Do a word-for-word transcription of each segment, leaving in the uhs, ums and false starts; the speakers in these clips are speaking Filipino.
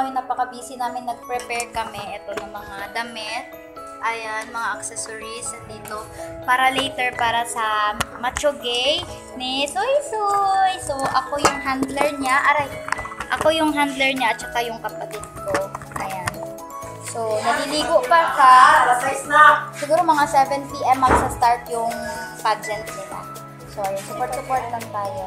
namin, napaka-busy namin. Nag-prepare kami. Ito ng mga damit. Ayan, mga accessories dito. Para later, para sa Macho Gay ni Soy Soy. So, ako yung handler niya. Aray, ako yung handler niya at saka yung kapatid ko. Ayan. So, naliligo pa ka. Siguro mga seven p m magsa-start yung pageant nila. So, ayun, support-support lang tayo.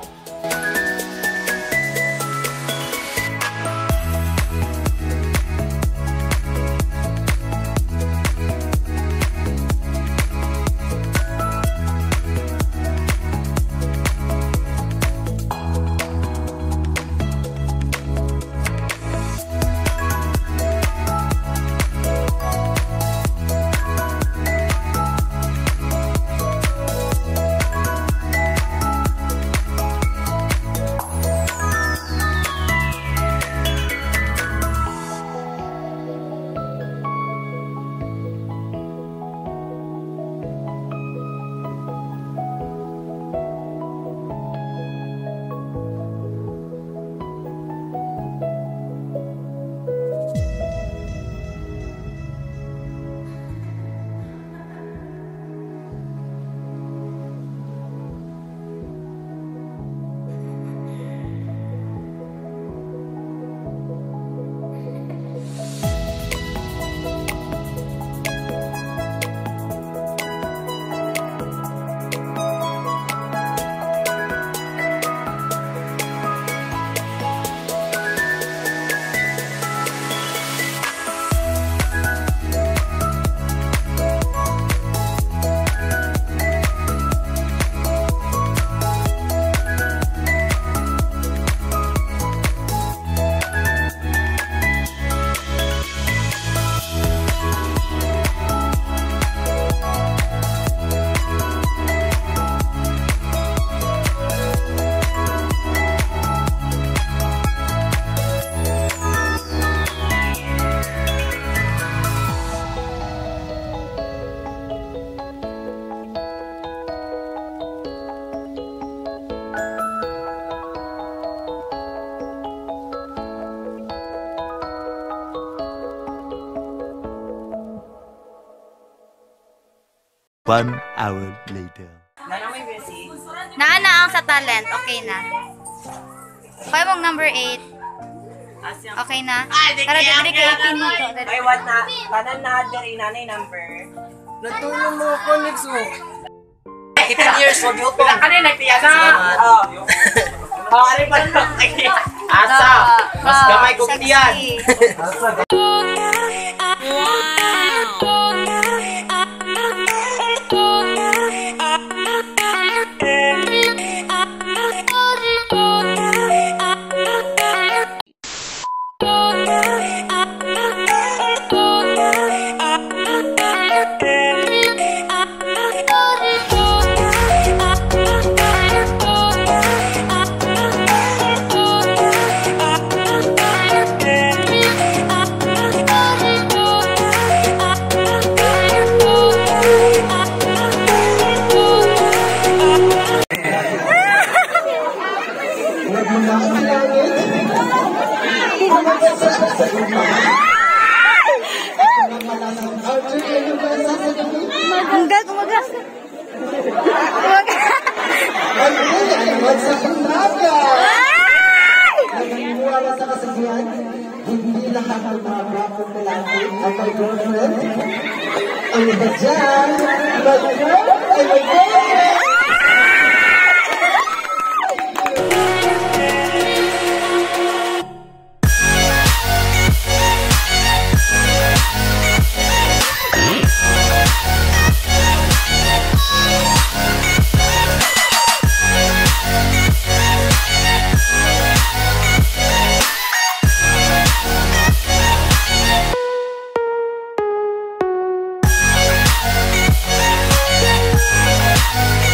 One hour later. Naana ang sa talent. Okay na. Kaya mong number eight. Okay na? Tara, dito kay eighteen mo to. Ay, what na? Tanan na diri nanay number. Natulong mo ko next mo. eighteen years old yun. Pila ka rin, nagtiya na. Oo. Oo, ano pa lang. Asa. Mas gamay ko tiyan. Maganda, kumaga. Naniniwala sa kasabihan, hindi lahat ng mga bravo lalaki ang may girlfriend. Ang iba dyan, mag-girl ay may girlfriend. Bye.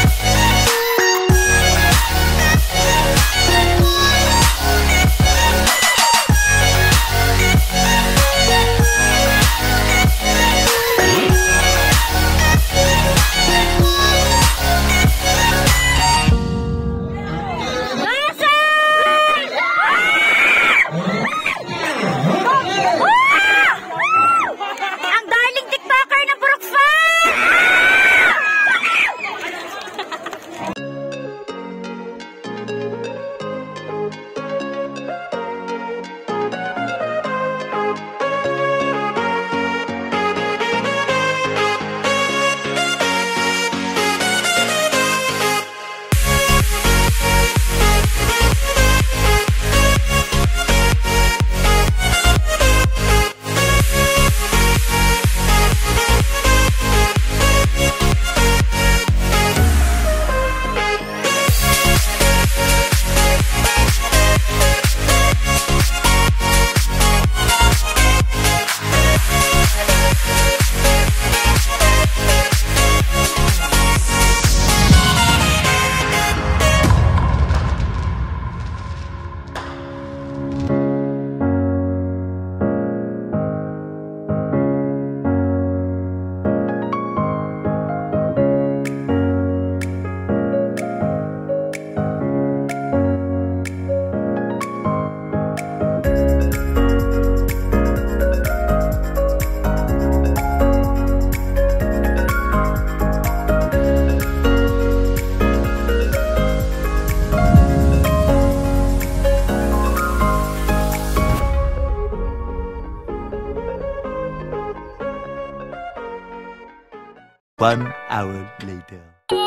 One hour later.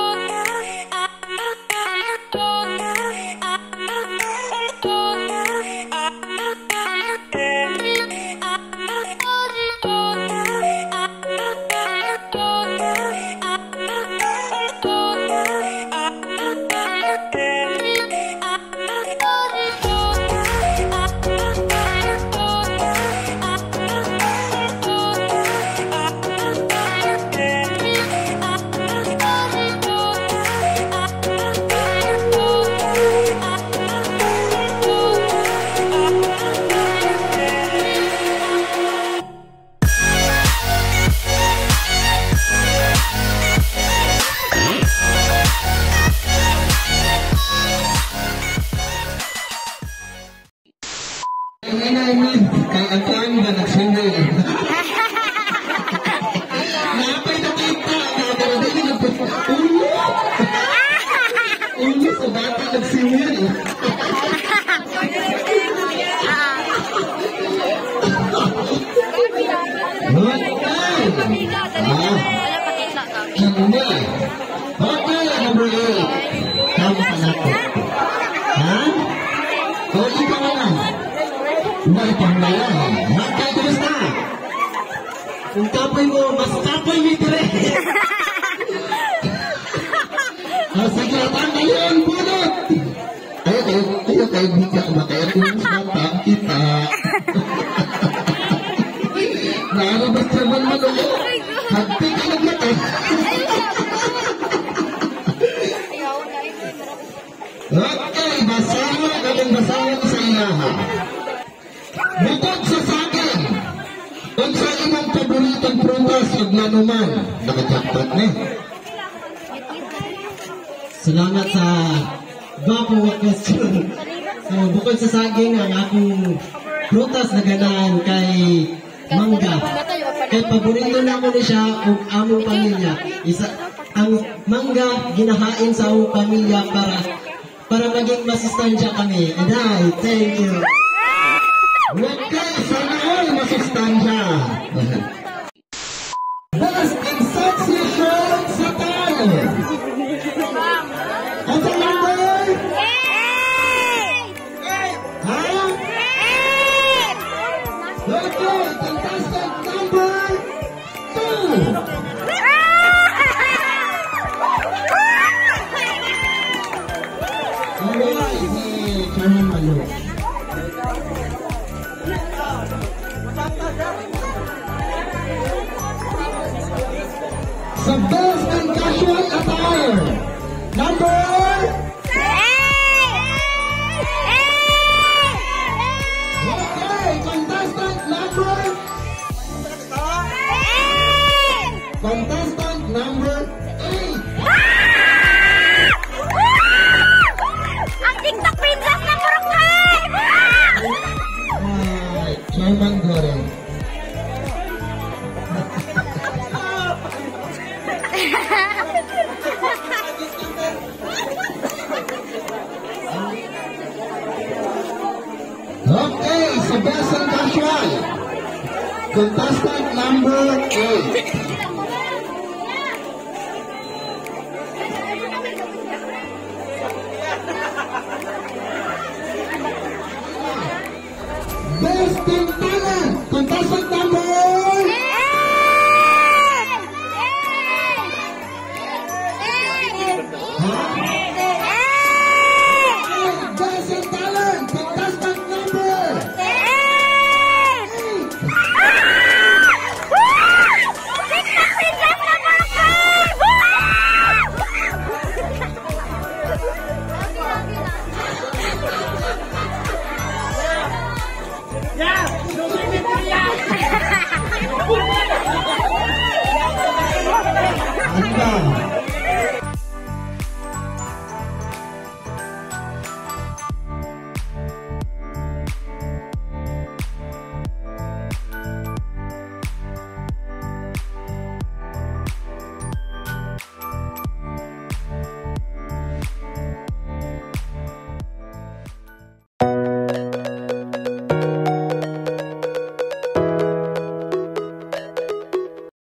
Kay Antoine ba nagsinday? Napay nakita, nakadali na po. Ulo! Ulo sa bata nagsinday. Okay, number eight. Tama ka na po. Ha? O, ikaw ka na. May panglayan. Matay ko basta. Kung kapoy mo, mas kapoy mo ito rin. O, sige, tanggal yun, bunot. Ayaw kayo, ayaw kayo, bigla ka makaya kung mas matang kita. Naarabas naman man ulo. Hagpi ka lang natin. Okay, basahan ang basahan sa ilaha. Bukod sa saging, kung sa imong paboritong prutas huwag na naman, nakajakpat na eh. Salamat sa gwapo question. So, bukod sa saging, ang akong prutas na ganahan kay mangga. Kay paborito na ko ni siya ang among pamilya. Isa, ang mangga ginahain sa among pamilya para para maging masustansya kami. And I thank you. Okay, sana all masustansya. Best in sexy shirts sa tayo. Ang sa number? Ha? Okay, contestant number two. Alright, ni Chairman Malo. Sa best and casual attire, number okay, contestant number contestant number eight. Ang TikTok princess na Boracay! Ay, Chairman Goreng. Okay, sa best and casual, contestant number eight. Best in